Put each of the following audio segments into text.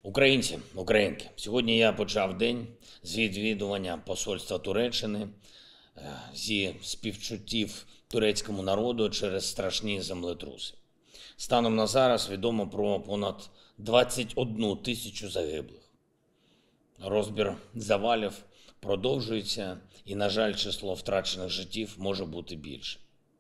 Українці, українки, сьогодні я почав день з відвідування посольства Туреччини, зі співчуттів турецькому народу через страшні землетруси. Станом на зараз відомо про понад 21 тисячу загиблих. Розбір завалів продовжується і, на жаль, число втрачених життів може бути більше.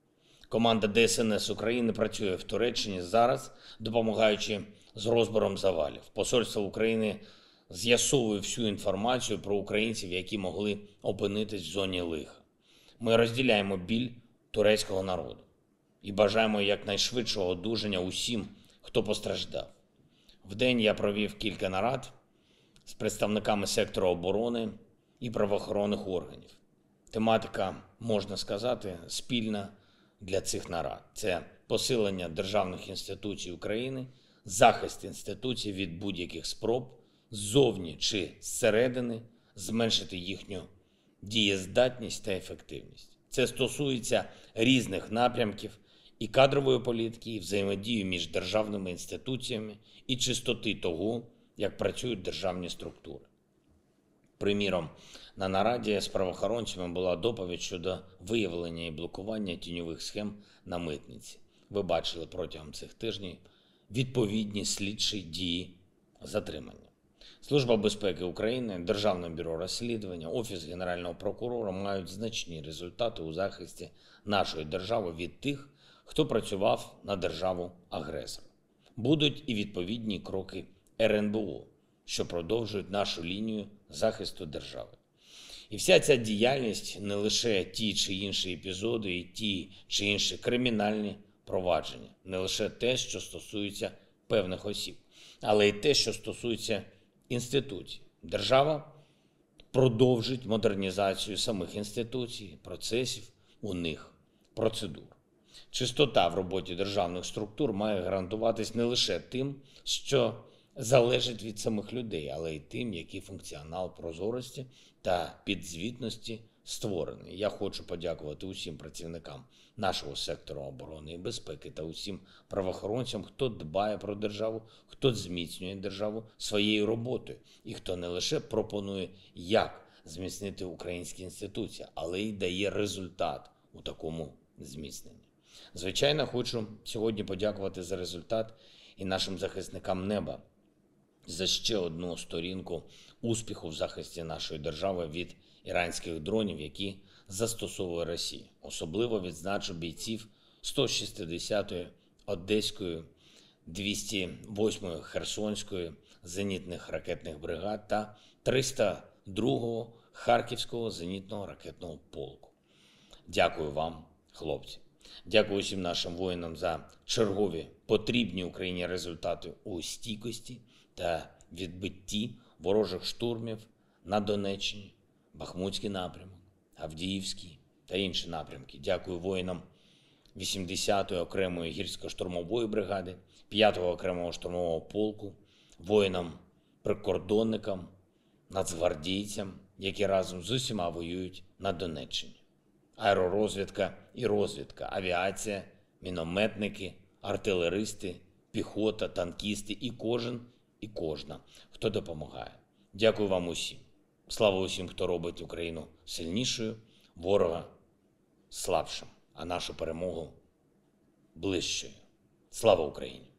Команда ДСНС України працює в Туреччині зараз, допомагаючи з розбором завалів. Посольство України з'ясовує всю інформацію про українців, які могли опинитись в зоні лиха. Ми розділяємо біль турецького народу і бажаємо якнайшвидшого одужання усім, хто постраждав. Вдень я провів кілька нарад з представниками сектору оборони і правоохоронних органів. Тематика, можна сказати, спільна для цих нарад. Це посилення державних інституцій України, захист інституцій від будь-яких спроб ззовні чи зсередини зменшити їхню дієздатність та ефективність. Це стосується різних напрямків і кадрової політики, і взаємодії між державними інституціями, і чистоти того, як працюють державні структури. Приміром, на нараді з правоохоронцями була доповідь щодо виявлення і блокування тіньових схем на митниці. Ви бачили протягом цих тижнів відповідні слідчі дії затримання. Служба безпеки України, Державне бюро розслідування, Офіс Генерального прокурора мають значні результати у захисті нашої держави від тих, хто працював на державу-агресора. Будуть і відповідні кроки РНБО, що продовжують нашу лінію захисту держави. І вся ця діяльність не лише ті чи інші епізоди і ті чи інші кримінальні провадження, не лише те, що стосується певних осіб, але й те, що стосується інституцій. Держава продовжить модернізацію самих інституцій, процесів у них, процедур. Чистота в роботі державних структур має гарантуватись не лише тим, що залежить від самих людей, але й тим, який функціонал прозорості та підзвітності створений. Я хочу подякувати усім працівникам нашого сектору оборони і безпеки та усім правоохоронцям, хто дбає про державу, хто зміцнює державу своєю роботою і хто не лише пропонує, як зміцнити українські інституції, але й дає результат у такому зміцненні. Звичайно, хочу сьогодні подякувати за результат і нашим захисникам неба, за ще одну сторінку успіху в захисті нашої держави від іранських дронів, які застосовує Росія. Особливо відзначу бійців 160-ї Одеської, 208-ї Херсонської зенітних ракетних бригад та 302-го Харківського зенітного ракетного полку. Дякую вам, хлопці. Дякую усім нашим воїнам за чергові потрібні Україні результати у стійкості та відбитті ворожих штурмів на Донеччині, Бахмутський напрямок, Авдіївський та інші напрямки. Дякую воїнам 80-ї окремої гірсько-штурмової бригади, 5-го окремого штурмового полку, воїнам-прикордонникам, нацгвардійцям, які разом з усіма воюють на Донеччині. Аеророзвідка і розвідка, авіація, мінометники, артилеристи, піхота, танкісти і кожен і кожна, хто допомагає. Дякую вам усім. Слава усім, хто робить Україну сильнішою, ворога слабшим, а нашу перемогу ближчою. Слава Україні!